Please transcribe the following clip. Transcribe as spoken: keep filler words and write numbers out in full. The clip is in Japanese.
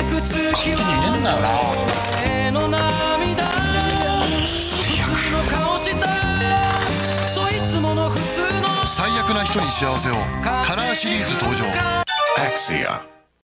手に入れんなよな。 最悪な人に幸せをカラーシリーズ登場。アクシア